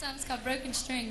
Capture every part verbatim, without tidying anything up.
song's called Broken String.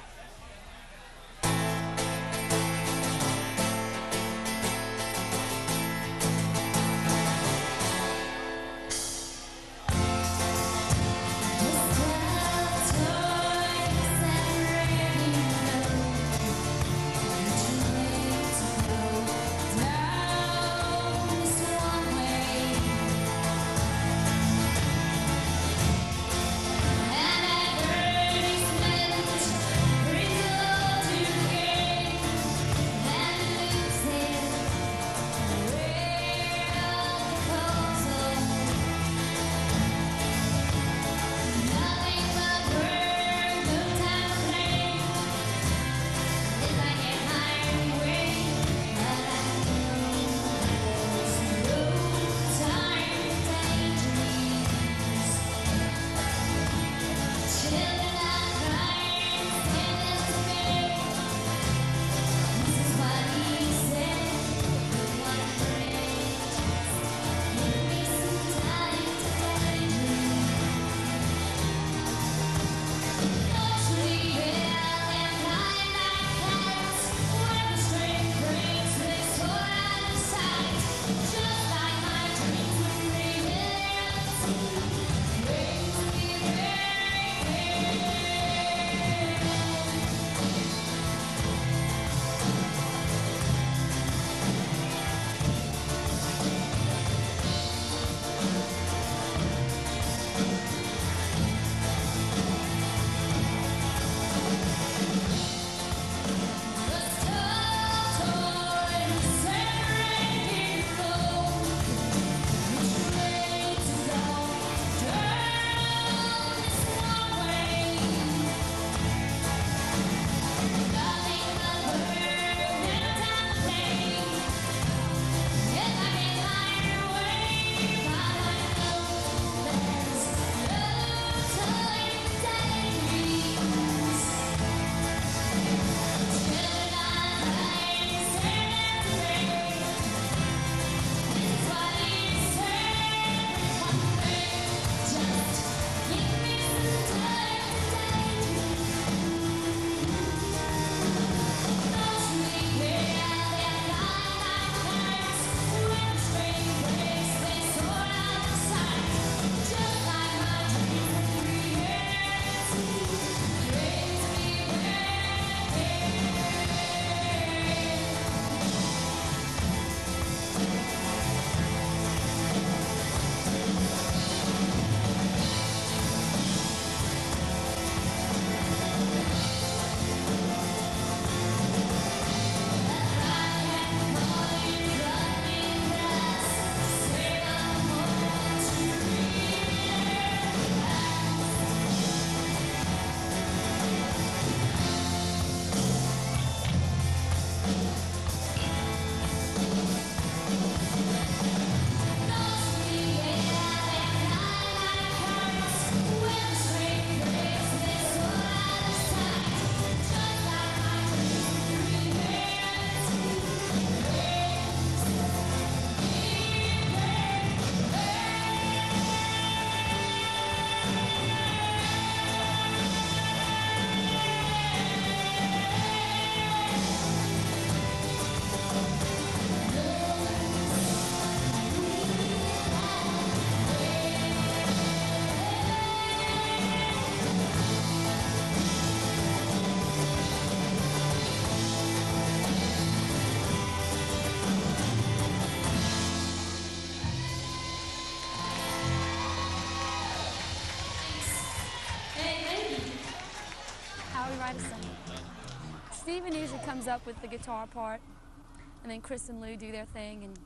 Stephen usually comes up with the guitar part, and then Chris and Lou do their thing, and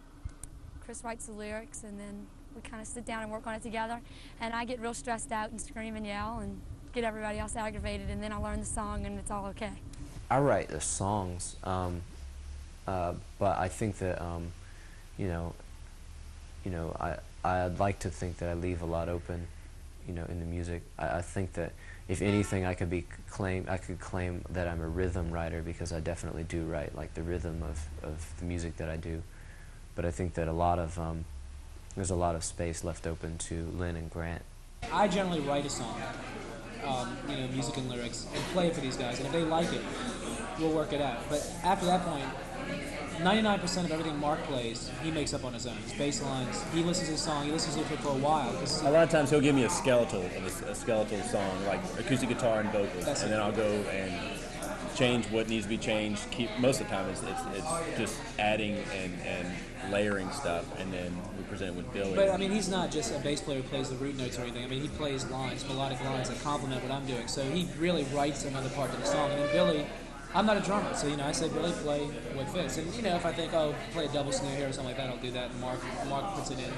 Chris writes the lyrics, and then we kind of sit down and work on it together. And I get real stressed out and scream and yell and get everybody else aggravated, and then I learn the song, and it's all okay. I write the songs, um, uh, but I think that um, you know, you know, I I'd like to think that I leave a lot open, you know, in the music. I, I think that if anything, I could be claim I could claim that I'm a rhythm writer, because I definitely do write like the rhythm of of the music that I do. But I think that a lot of um, there's a lot of space left open to Lynn and Grant. I generally write a song, um, you know, music and lyrics, and play it for these guys. And if they like it, we'll work it out. But after that point, ninety-nine percent of everything Mark plays, he makes up on his own. His bass lines, he listens to his song, he listens to it for a while. A lot of times he'll give me a skeletal of a, a skeletal song, like acoustic guitar and vocals, That's and it. then I'll go and change what needs to be changed. Keep most of the time it's, it's, it's just adding and, and layering stuff, and then we present it with Billy. But I mean, he's not just a bass player who plays the root notes or anything. I mean, he plays lines, melodic lines that complement what I'm doing. So he really writes another part to the song. And then Billy, I'm not a drummer, so you know, I say Billy, play what fits. And you know, if I think, oh, play a double snare here or something like that, I'll do that. And Mark, Mark puts it in.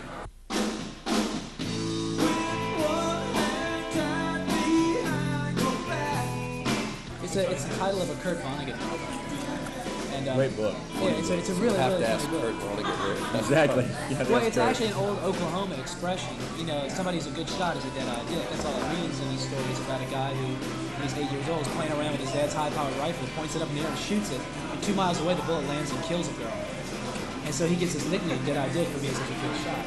It's a, it's the title of a Kurt Vonnegut novel. And, um, Great book. Yeah, it's a, it's a really, You have really to ask funny book. Kurt Vonnegut here. Exactly. Yeah, Well, that's it's Kurt. actually an old Oklahoma expression. You know, somebody's a good shot is a dead idea. That's all it means in these stories about a guy who, when he's eight years old, is playing around with his dad's high-powered rifle, points it up in the air and shoots it, and two miles away the bullet lands and kills a girl. And so he gets his nickname, Dead Idea, for being such a good shot.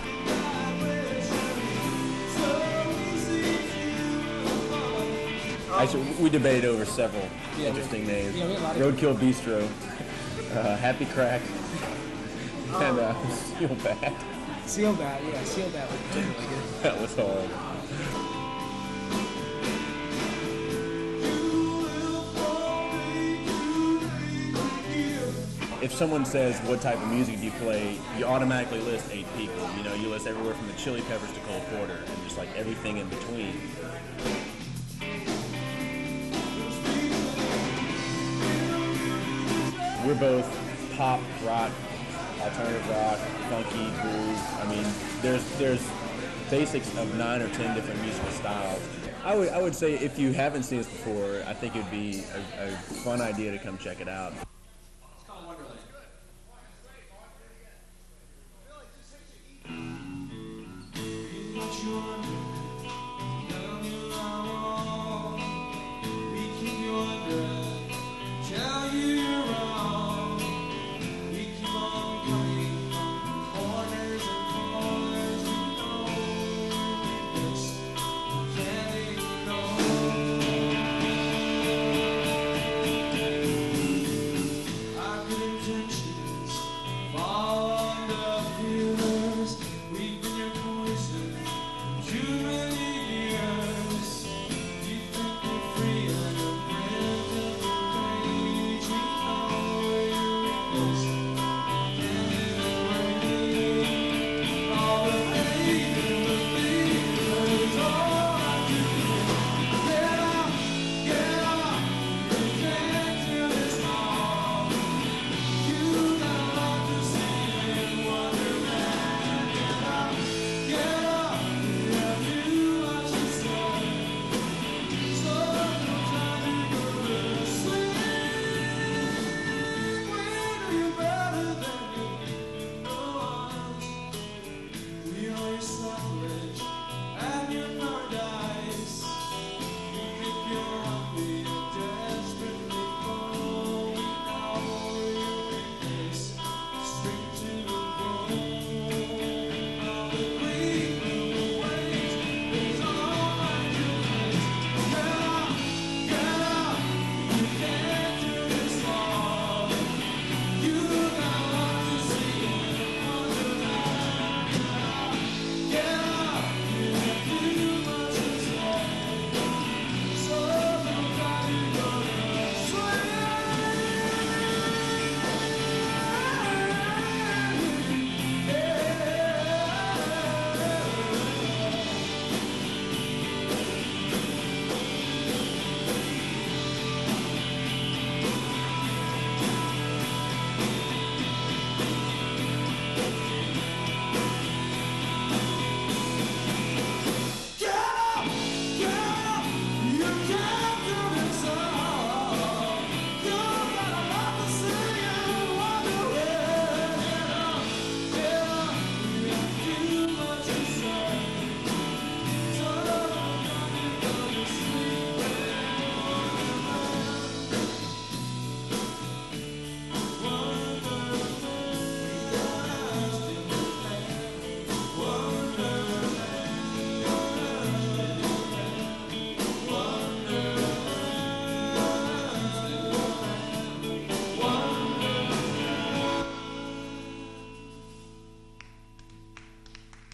Actually, we debated over several Yeah, interesting names. yeah, we had a lot of Roadkill Bistro, uh, Happy Crack, and uh, Steel Bat. Seal Bat, yeah, Seal Bat was particularly good. That was hard. If someone says, what type of music do you play, you automatically list eight people. You know, you list everywhere from the Chili Peppers to Cole Porter, and just like everything in between. We're both pop, rock, alternative rock, funky, groove. I mean, there's there's basics of nine or ten different musical styles. I would I would say if you haven't seen us before, I think it would be a, a fun idea to come check it out. You